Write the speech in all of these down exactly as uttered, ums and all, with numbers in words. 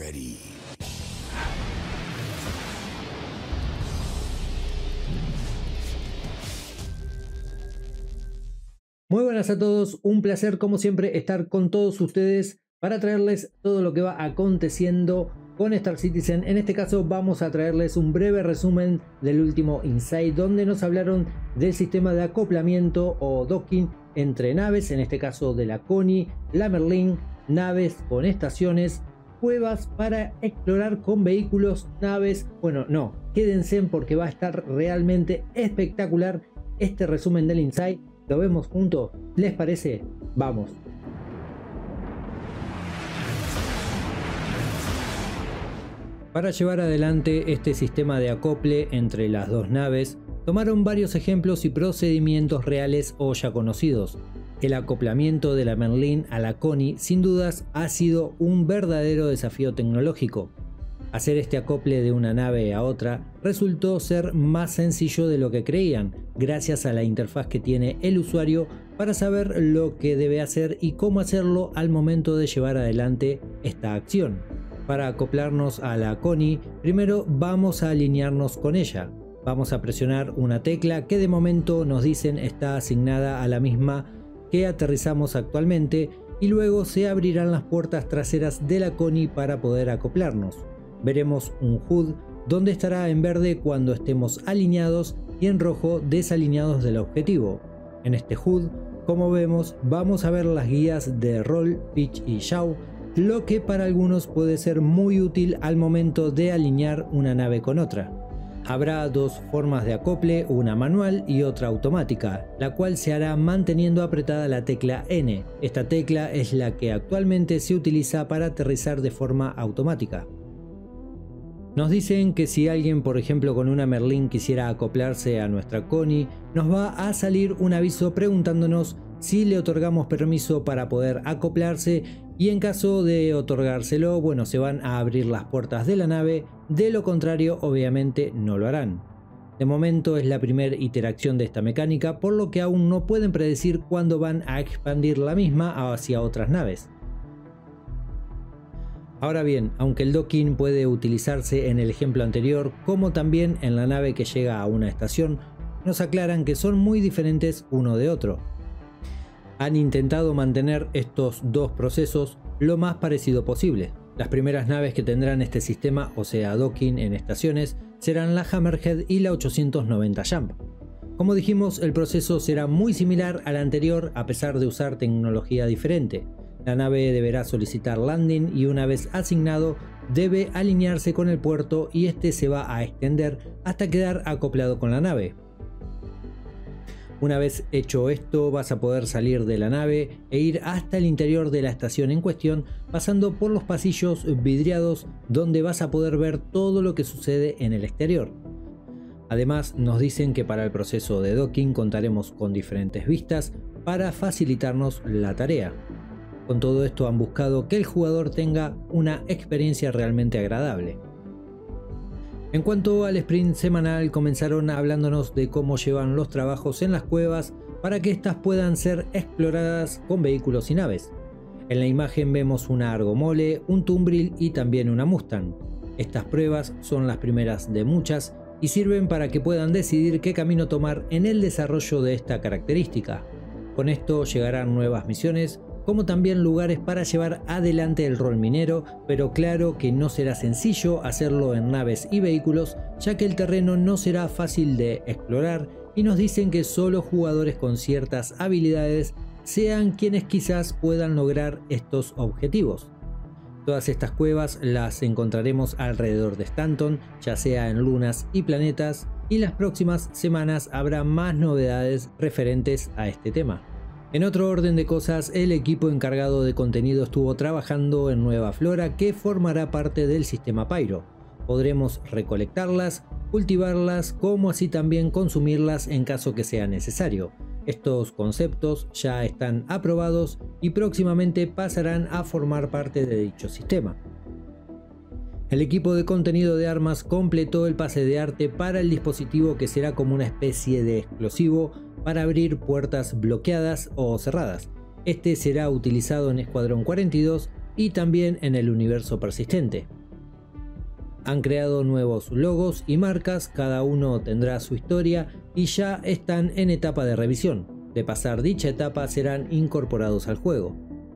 ready. Muy buenas a todos, un placer como siempre estar con todos ustedes para traerles todo lo que va aconteciendo con Star Citizen. En este caso vamos a traerles un breve resumen del último Insight, donde nos hablaron del sistema de acoplamiento o docking entre naves, en este caso de la Connie, la Merlin, naves con estaciones, cuevas para explorar con vehículos, naves. Bueno, no, quédense porque va a estar realmente espectacular este resumen del Insight. ¿Lo vemos juntos? ¿Les parece? Vamos. Para llevar adelante este sistema de acople entre las dos naves, tomaron varios ejemplos y procedimientos reales o ya conocidos. El acoplamiento de la Merlin a la Connie sin dudas ha sido un verdadero desafío tecnológico. Hacer este acople de una nave a otra resultó ser más sencillo de lo que creían, gracias a la interfaz que tiene el usuario para saber lo que debe hacer y cómo hacerlo al momento de llevar adelante esta acción. Para acoplarnos a la Connie, primero vamos a alinearnos con ella. Vamos a presionar una tecla que de momento nos dicen está asignada a la misma que aterrizamos actualmente, y luego se abrirán las puertas traseras de la Connie para poder acoplarnos. Veremos un H U D donde estará en verde cuando estemos alineados y en rojo desalineados del objetivo. En este H U D, como vemos, vamos a ver las guías de roll, pitch y yaw, lo que para algunos puede ser muy útil al momento de alinear una nave con otra. Habrá dos formas de acople, una manual y otra automática, la cual se hará manteniendo apretada la tecla N. Esta tecla es la que actualmente se utiliza para aterrizar de forma automática. Nos dicen que si alguien, por ejemplo con una Merlin, quisiera acoplarse a nuestra Connie, nos va a salir un aviso preguntándonos si le otorgamos permiso para poder acoplarse, y en caso de otorgárselo, bueno, se van a abrir las puertas de la nave, de lo contrario obviamente no lo harán. De momento es la primera iteración de esta mecánica, por lo que aún no pueden predecir cuándo van a expandir la misma hacia otras naves. Ahora bien, aunque el docking puede utilizarse en el ejemplo anterior como también en la nave que llega a una estación, nos aclaran que son muy diferentes uno de otro. Han intentado mantener estos dos procesos lo más parecido posible. Las primeras naves que tendrán este sistema, o sea docking en estaciones, serán la Hammerhead y la ochocientos noventa Jump. Como dijimos, el proceso será muy similar al anterior a pesar de usar tecnología diferente. La nave deberá solicitar landing y una vez asignado debe alinearse con el puerto, y este se va a extender hasta quedar acoplado con la nave. Una vez hecho esto, vas a poder salir de la nave e ir hasta el interior de la estación en cuestión, pasando por los pasillos vidriados donde vas a poder ver todo lo que sucede en el exterior. Además, nos dicen que para el proceso de docking contaremos con diferentes vistas para facilitarnos la tarea. Con todo esto han buscado que el jugador tenga una experiencia realmente agradable. En cuanto al sprint semanal, comenzaron hablándonos de cómo llevan los trabajos en las cuevas para que éstas puedan ser exploradas con vehículos y naves. En la imagen vemos una Argomole, un Tumbril y también una Mustang. Estas pruebas son las primeras de muchas y sirven para que puedan decidir qué camino tomar en el desarrollo de esta característica. Con esto llegarán nuevas misiones, como también lugares para llevar adelante el rol minero, pero claro que no será sencillo hacerlo en naves y vehículos, ya que el terreno no será fácil de explorar, y nos dicen que solo jugadores con ciertas habilidades sean quienes quizás puedan lograr estos objetivos. Todas estas cuevas las encontraremos alrededor de Stanton, ya sea en lunas y planetas, y las próximas semanas habrá más novedades referentes a este tema. En otro orden de cosas, el equipo encargado de contenido estuvo trabajando en nueva flora que formará parte del sistema Pyro. Podremos recolectarlas, cultivarlas, como así también consumirlas en caso que sea necesario. Estos conceptos ya están aprobados y próximamente pasarán a formar parte de dicho sistema. El equipo de contenido de armas completó el pase de arte para el dispositivo, que será como una especie de explosivo para abrir puertas bloqueadas o cerradas. Este será utilizado en Escuadrón cuarenta y dos y también en el universo persistente. Han creado nuevos logos y marcas, cada uno tendrá su historia y ya están en etapa de revisión. De pasar dicha etapa serán incorporados al juego.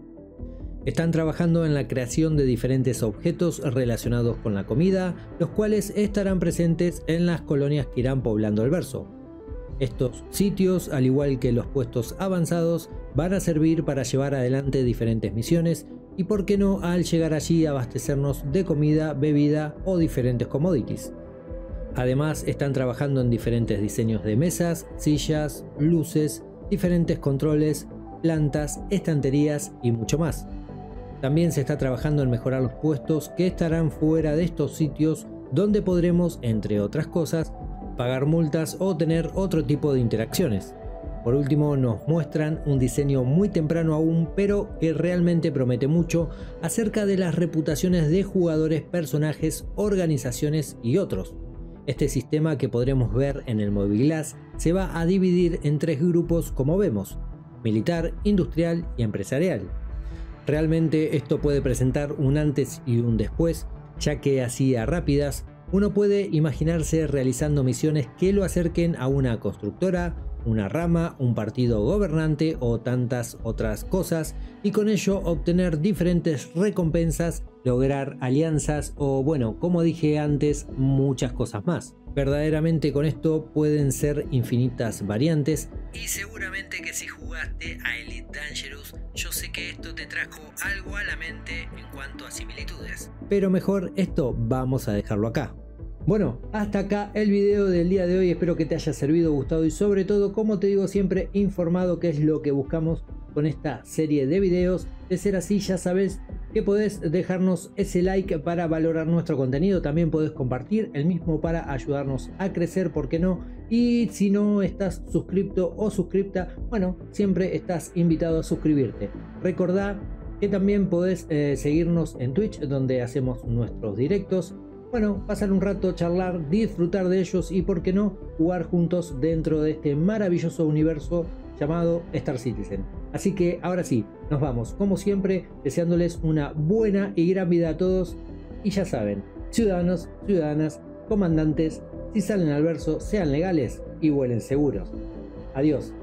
Están trabajando en la creación de diferentes objetos relacionados con la comida, los cuales estarán presentes en las colonias que irán poblando el verso. Estos sitios, al igual que los puestos avanzados, van a servir para llevar adelante diferentes misiones y, por qué no, al llegar allí abastecernos de comida, bebida o diferentes commodities. Además, están trabajando en diferentes diseños de mesas, sillas, luces, diferentes controles, plantas, estanterías y mucho más. También se está trabajando en mejorar los puestos que estarán fuera de estos sitios, donde podremos, entre otras cosas, pagar multas o tener otro tipo de interacciones. Por último, nos muestran un diseño muy temprano aún, pero que realmente promete mucho, acerca de las reputaciones de jugadores, personajes, organizaciones y otros. Este sistema, que podremos ver en el Mobilglass, se va a dividir en tres grupos, como vemos: militar, industrial y empresarial. Realmente esto puede presentar un antes y un después, ya que así a rápidas uno puede imaginarse realizando misiones que lo acerquen a una constructora, una rama, un partido gobernante o tantas otras cosas, y con ello obtener diferentes recompensas, lograr alianzas o, bueno, como dije antes, muchas cosas más. Verdaderamente con esto pueden ser infinitas variantes, y seguramente que si jugaste a Elite Dangerous, yo sé que esto te trajo algo a la mente en cuanto a similitudes. Pero mejor esto vamos a dejarlo acá. Bueno, hasta acá el video del día de hoy, espero que te haya servido, gustado y sobre todo, como te digo siempre, informado, que es lo que buscamos con esta serie de videos. De ser así, ya sabes que podés dejarnos ese like para valorar nuestro contenido, también podés compartir el mismo para ayudarnos a crecer, ¿por qué no? Y si no estás suscripto o suscripta, bueno, siempre estás invitado a suscribirte. Recordá que también podés eh, seguirnos en Twitch, donde hacemos nuestros directos. Bueno, pasar un rato, charlar, disfrutar de ellos y, por qué no, jugar juntos dentro de este maravilloso universo llamado Star Citizen. Así que ahora sí, nos vamos, como siempre, deseándoles una buena y gran vida a todos. Y ya saben, ciudadanos, ciudadanas, comandantes, si salen al verso, sean legales y vuelen seguros. Adiós.